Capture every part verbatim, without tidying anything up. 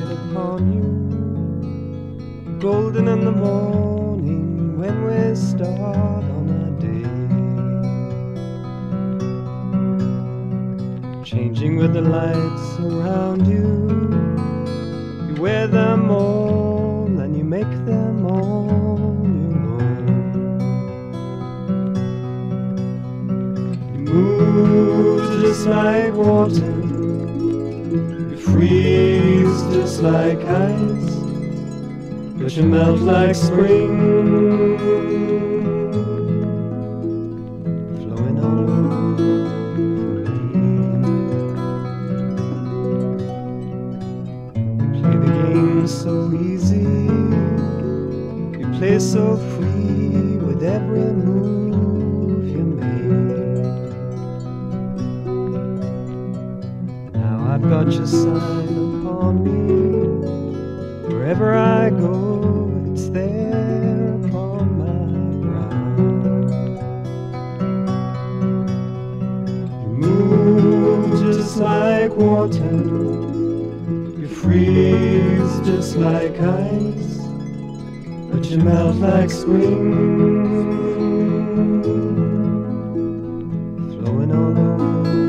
light upon you, golden in the morning when we start on our day. Changing with the lights around you, you wear them all and you make them all your own. You move just like water, freeze just like ice, but you melt like spring, flowing all over me. You play the game so easy, you play so free with every move you make. I've got your sign upon me, wherever I go, it's there upon my ground. You move just like water, you freeze just like ice, but you melt like spring, flowing all over.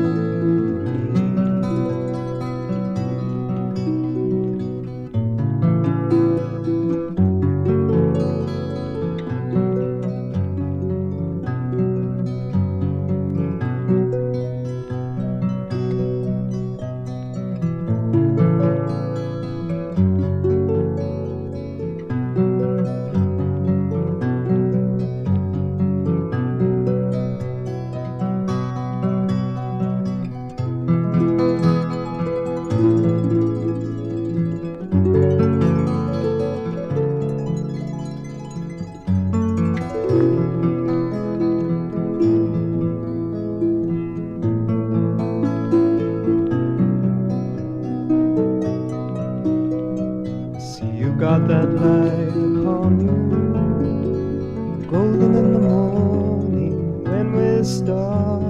Got that light upon you, golden in the morning when we start